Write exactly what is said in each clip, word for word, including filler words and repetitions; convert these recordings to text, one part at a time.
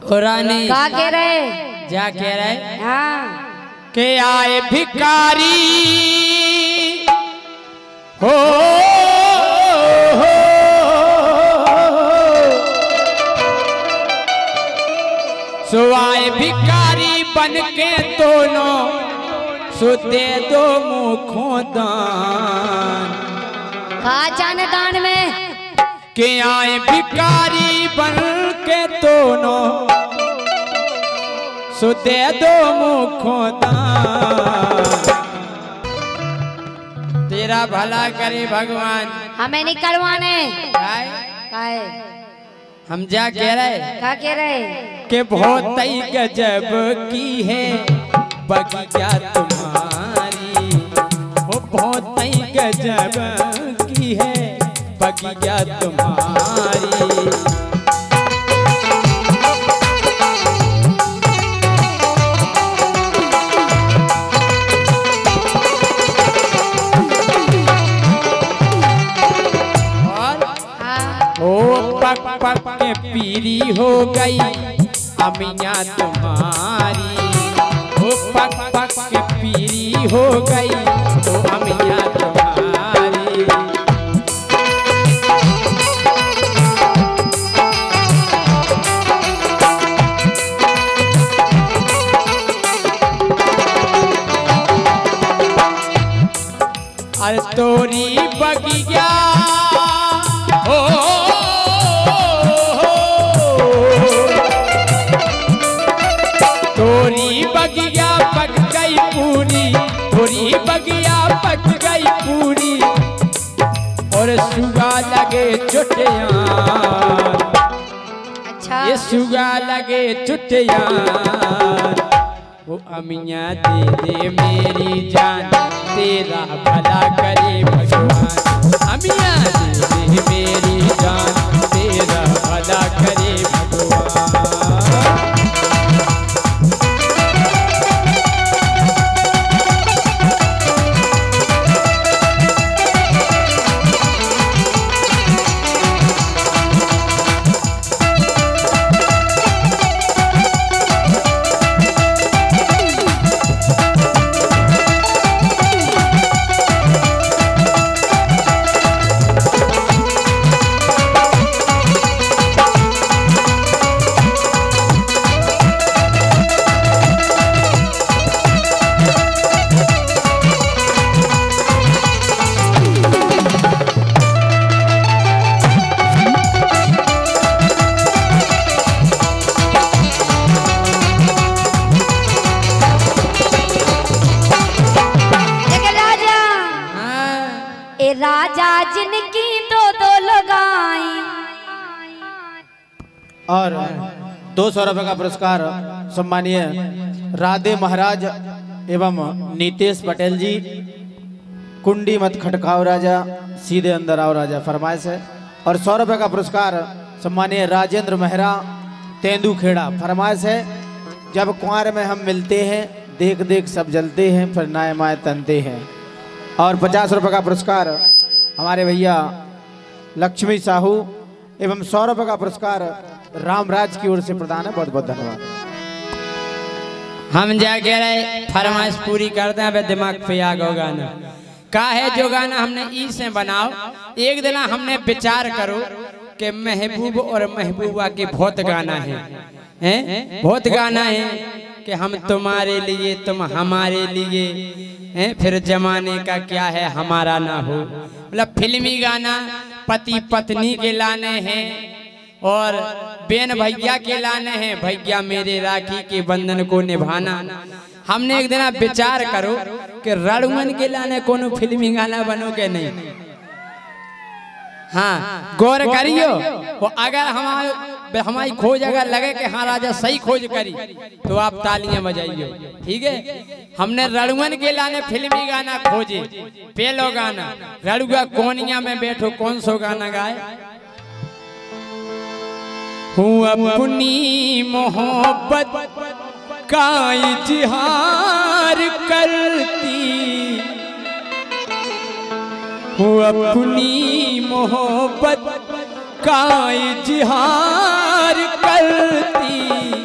रानी क्या कह रहे? क्या कह रहे? हाँ के आए भिखारी हो, हो, सो आए भिखारी बन के दोनों सो दे दो मुखों दान। कहा जाने दान में के आए भिखारी बन के दोनों सो दे दो मुखों दान। तेरा भला करे भगवान। हमें नहीं करवाने। काय? काय? हम क्या कह रहे? क्या कह रहे? के बहुत ही गजब की है बगिया तुम्हारी, वो बहुत ही गजब की है बगिया तुम्हारी। पक पक के पीरी हो गई अमिया तुम्हारी, वो पक पक के पीरी हो गई तो अमिया तुम्हारी। अरे तोरी बगिया हो, तोरी बगिया पक गई पूरी, तोरी बगिया पक गई पूरी और सुगा लगे चुटियां। अच्छा ये सुगा लगे चुटियां, वो अमिया दे दे मेरी जान तेरा भला करे भगवान। अमिया दे दे मेरी जान तेरा भला करे भगवान। राजा जिनकी दो दो लगाई और दो सौ रुपए का पुरस्कार सम्मानीय राधे महाराज एवं नीतेश पटेल जी। कुंडी मत खटकाओ राजा सीधे अंदर आओ राजा फरमाइश है। और सौ रुपए का पुरस्कार सम्मानीय राजेंद्र मेहरा तेंदू खेड़ा फरमाइश है। जब कुंवर में हम मिलते हैं देख देख सब जलते हैं फिर नाय माए तनते हैं। और पचास रुपए का पुरस्कार हमारे भैया लक्ष्मी साहू एवं सौ रुपए का पुरस्कार रामराज की ओर से प्रदान है। बहुत बहुत धन्यवाद। हम जा कह रहे फरमाइश पूरी करते हैं। दिमाग पे आ गो गाना का है जो गाना हमने ई से बनाओ। एक दिन हमने विचार करो कि महबूब और महबूबा के बहुत गाना है, हैं बहुत गाना है कि हम तुम्हारे लिए तुम हमारे लिए हैं, फिर जमाने का क्या है हमारा ना हो। मतलब फिल्मी गाना पति पत्नी के लाने हैं और बेन भैया के लाने हैं, भैया मेरे राखी के बंधन को निभाना। हमने एक दिन विचार करो कि रणमन के लाने कोनो फिल्मी गाना बनो के नहीं। हाँ गौर करियो। वो अगर हमारे हमारी खोज अगर लगे कि हाँ राजा सही खोज करी तो आप तालियां बजाइयो, ठीक है। हमने रणमन के लाने फिल्मी गाना खोजे, पहलो गाना रड़ुआ कोनिया में बैठो कौन सो गाना गाए। हूँ अपनी मोहब्बत का इजहार करती, हूँ अपनी मोहब्बत का इजहार करती,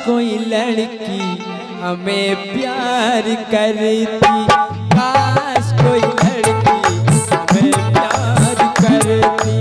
कोई लड़की हमें प्यार करती, काश कोई लड़की हमें प्यार करती।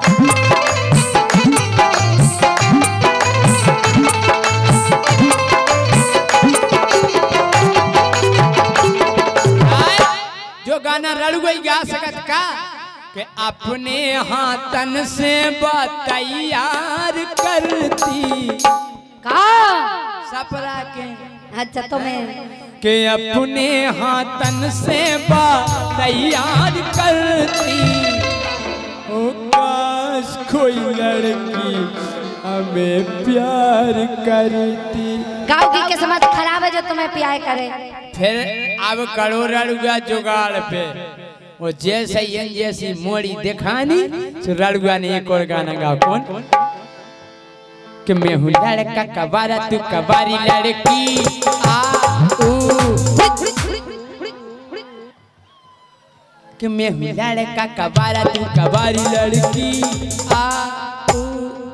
जो गाना रड़ुई गा सकत का कि अपने हाथन से तैयार करती का सपरा के। अच्छा तुम्हें के अपने हाथन से तैयार करती, ओ काश कोई लड़की हमें प्यार करती। गाँव की किस्मत खराब है जो तुम्हें प्यार करे। फिर अब करो रड़ुआ जुगाड़ पे, वो जैसे ही जैसी मोड़ी दिखानी तो रड़ुआ ने एक और गाना गा। कौन कि मैं हूँ लड़का कबारा तू कबारी लड़की आ ऊ, कि मैं हूँ लड़का कबारा तू कबारी लड़की आ ऊ,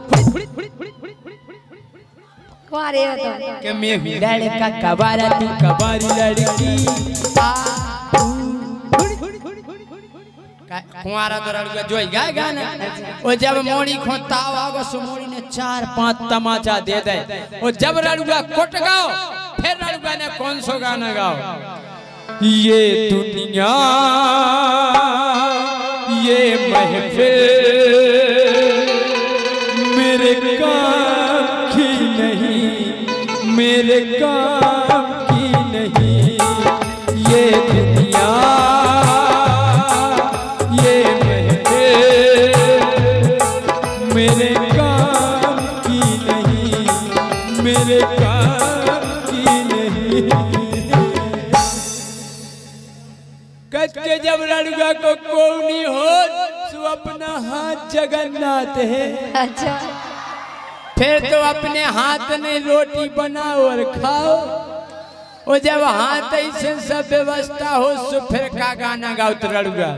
कुआरे हो तुम। कि मैं हूँ लड़का कबारा तू कबारी लड़की आ ऊ। कुंवारा तो रड़ुआ जो गाय गाना, वो जब मोड़ी खोता होगा सो मोड़ी ने चार पांच तमाचा दे दे। वो जब रड़ुआ कोट गाओ फिर रड़ुआ ने कौन सो गाना गाओ, ये दुनिया ये महफिल मेरे काम की नहीं, मेरे काम की नहीं। ये दुनिया मेरे काम की नहीं, मेरे काम की नहीं। कच्चे जब रड़ुआ को कोनी हो तो अपना हाथ जगन्नाथ है। अच्छा फिर तो अपने हाथ में रोटी बनाओ और खाओ। और जब हाथ ऐसे सब व्यवस्था हो तो फिर का गाना गाओ तो रड़ुआ,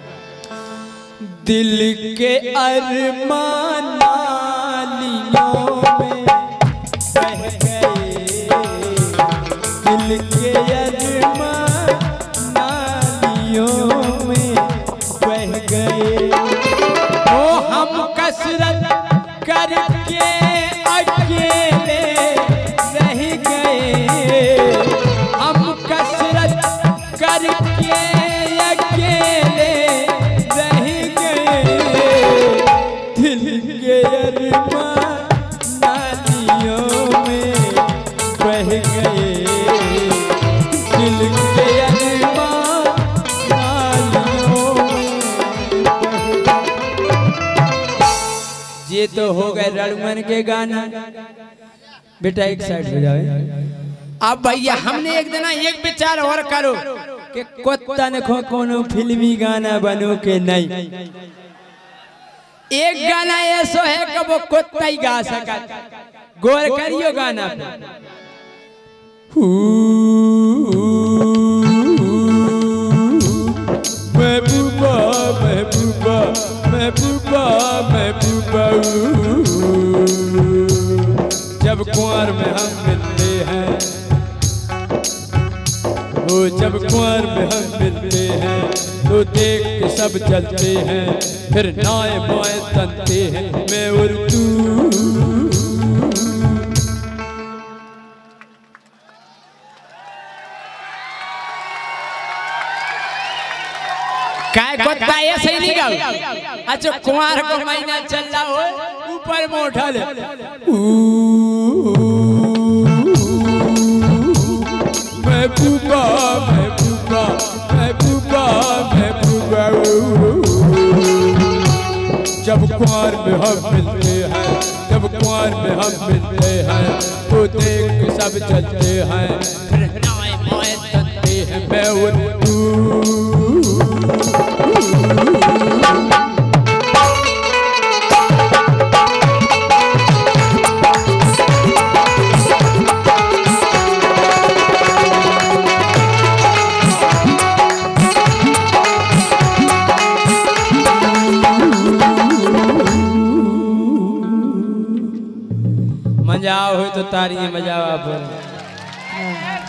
दिल के अरमान नालियों में बह गए, दिल के अरमान नालियों में बह गए। ओ हम कसरत करके अकेले रह गए, हम कसरत करके अकेले नालियों में बह गए, दिल के अरमान नालियों में बह। ये तो हो गए रड़ुमन के गाना। बेटा एक साइड हो जाए। अब भैया हमने एक दिन एक विचार और करो कि कुत्ता ने खो कोनो फिल्मी गाना बनो के नहीं। एक गाना ऐसा है कि वो कुत्ता ही गा सका। गौर करियो गाना पे। महबूबा महबूबा महबूबा महबूबा, जब कुंवर में हम मिलते हैं, वो जब कुंवर में हम मिलते हैं तो देख के सब चलते हैं, फिर नाए बाएं तनते हैं मैं और तू। काय कुत्ता ऐसे ही नहीं गाओ। अच्छा कुंवर को महीना चल रहा हो ऊपर में उठा ले, महबूबा महबूबा महबूबा महबूबा, जब कुंवर में हम मिलते हैं, जब कुंवर में हम मिलते हैं तो देख के सब चलते हैं, फिर नाए बाएं तनते हैं मैं और तू। मजाओ हो तो तारियां बजाओ आप